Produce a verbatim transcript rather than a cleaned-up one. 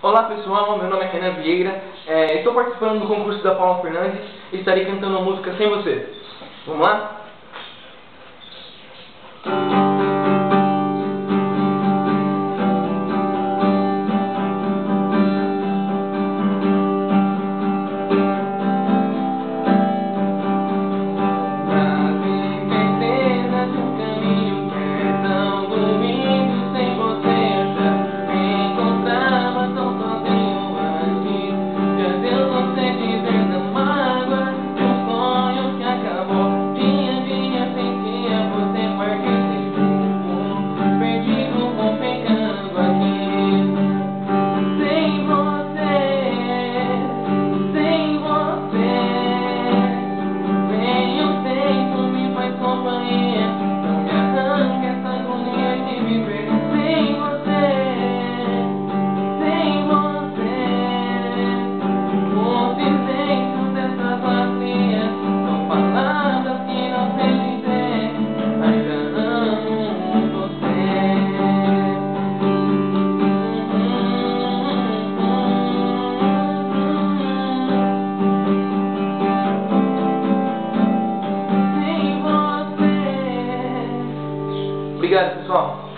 Olá pessoal, meu nome é Renan Vieira, é, estou participando do concurso da Paula Fernandes e estarei cantando a música Sem Você. Vamos lá? Obrigado, pessoal.